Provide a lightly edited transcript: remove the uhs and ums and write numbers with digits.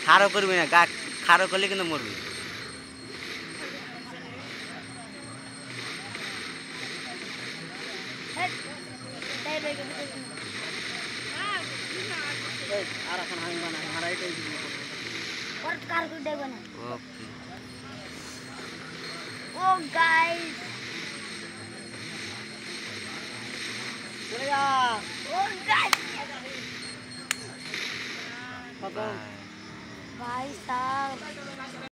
খাড়ো করবি না, গা খাড়ো করলে কিন্তু মরবি। আর এখন হাঙ্গা না মারা এটাই और कार को देखो ना। ओके ओ गाइस चले जा ओ गाइस भाई साहब